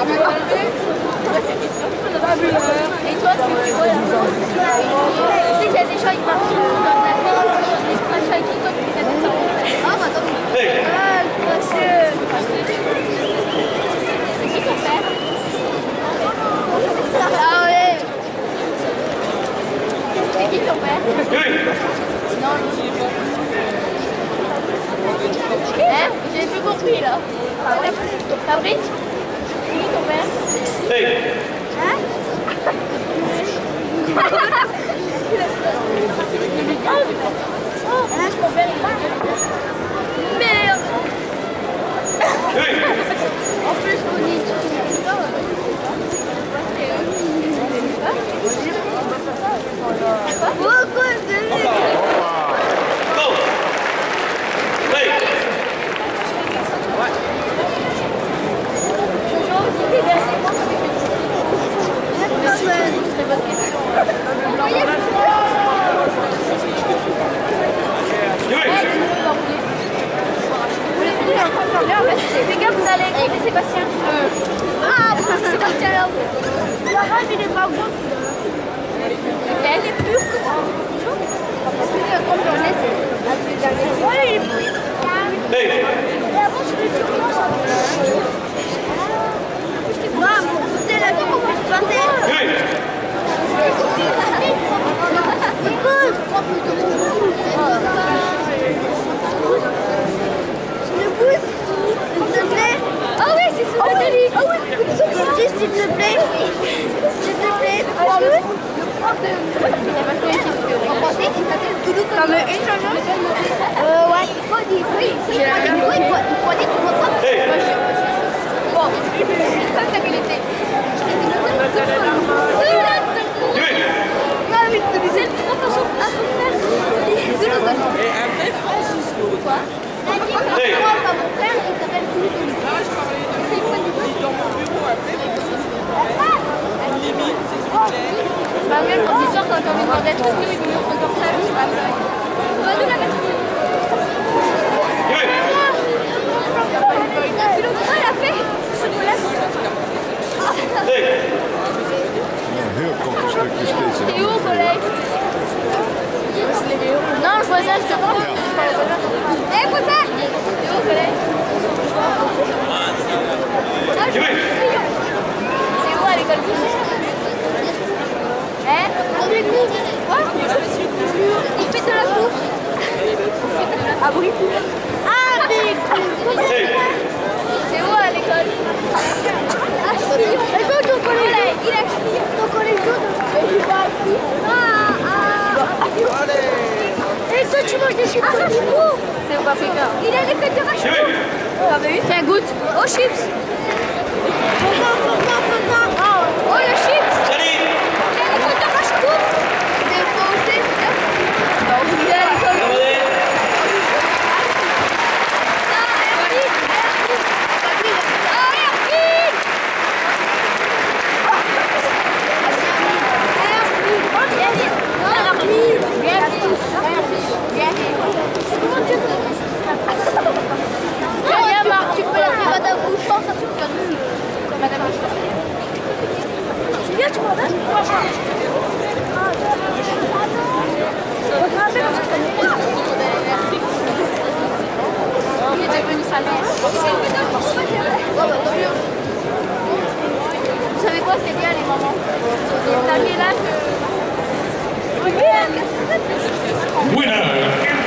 Et toi, tu fais quoi là? Tu sais qu'il y a des gens qui marchent dans la main, ils se crachent avec toi, tu fais ça. Ah, bah attends. Ah, monsieur. C'est qui ton père? Ah ouais. C'est qui ton père? Non, hein? J'ai tout compris là. Fabrice? C'est qui ton père? Hein? Merde! En plus, on est les gars, vous allez écouter Sébastien. Ah, Sébastien là. La rame, il est pas bon. Elle est pure. Comme on laisse, ouais, il est pur. Et avant, je vais te dire moi, mon côté là, comment je passais. Ah oui, c'est ça. Ah oui, s'il te plaît. S'il te plaît. T'en mets une, Jean-Jean? Ouais. J'ai la même chose. Il faut dire qu'on va pas. Bon, comme ta qualité. Ah oui, c'est le trop à son frère. Et après, Francisco. Quoi? Moi, pas mon frère, il s'appelle Judo. Ah, je parlais de lui. Il est dans mon bureau après. Limite, c'est ce que j'ai. Bah, même quand tu sors, quand t'as envie de voir des trucs, nous, ils nous montrent comme ça, je sais pas. On va nous la mettre. Philomena, elle a fait ce collège. T'es où au collège? Non, je vois ça, je te prends. Eh, Poussin! T'es où au collège? C'est où à l'école? Hein? Quoi? Il fait de la course. Ah oui? Ah, mais... C'est où à l'école? Ah, Chillon. Et toi, ton collège? Il a Chillon. Ton collège Judo? Il va ici. Et toi, tu manges des chips au niveau? C'est au paprika. Il a l'école de rachat. T'as vu? Tiens, goûte. Oh, chips. Oh, le chips. Salut. Il a l'école de rachat. C'est pas aussi, c'est bien. Non, il a l'école de rachat. Tu peux la faire à ta bouche, ça suffit. Madame, c'est bien, tu m'en donnes. Il est devenu salaire. Vous savez quoi, c'est bien les mamans. T'as mis là que... Winner!